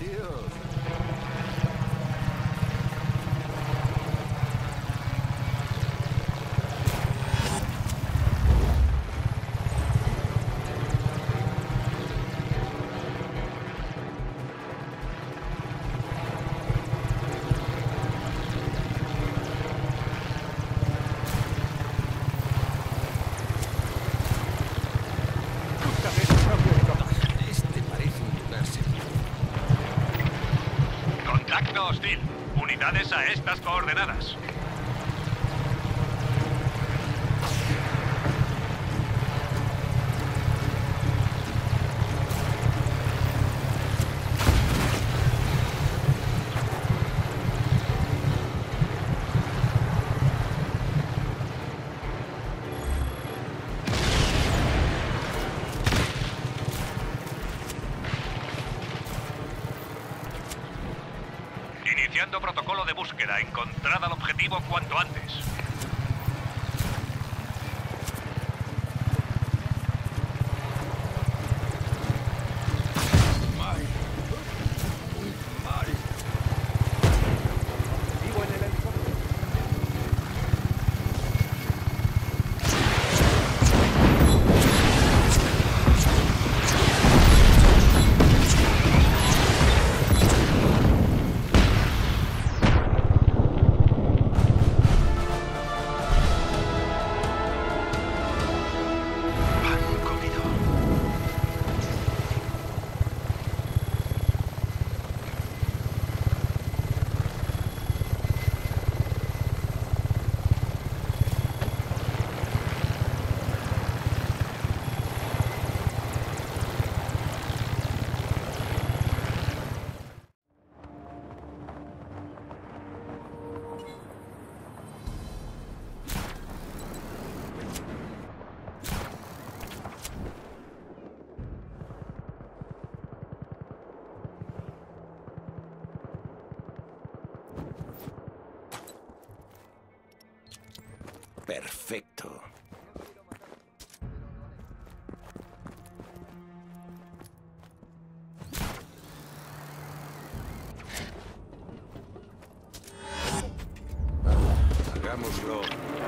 Dios. Este parece un lugar seguro. Contacto hostil. Unidades a estas coordenadas. Iniciando protocolo de búsqueda. Encontrad al objetivo cuanto antes. Vivo en el helicóptero. Pan comido. Perfecto. Hagámoslo.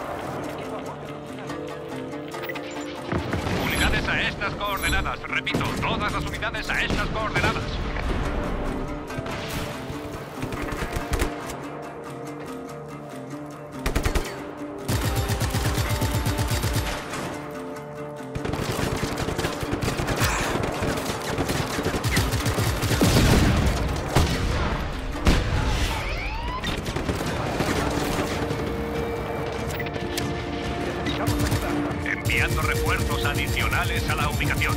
Unidades a estas coordenadas. Repito, todas las unidades a estas coordenadas. Enviando refuerzos adicionales a la ubicación.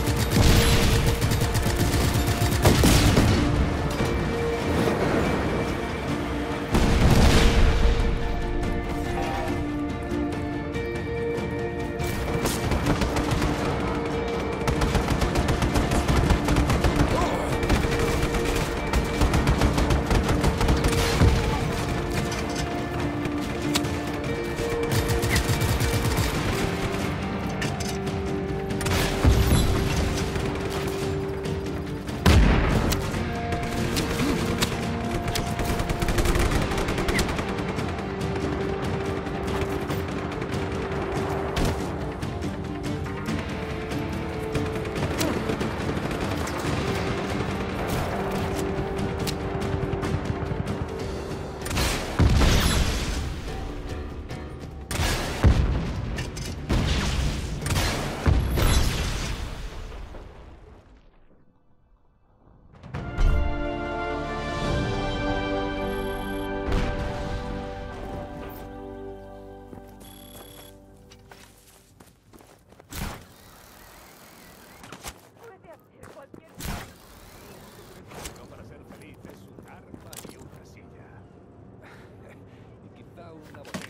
Para ser feliz es un arma y una silla. Y quizá una botella.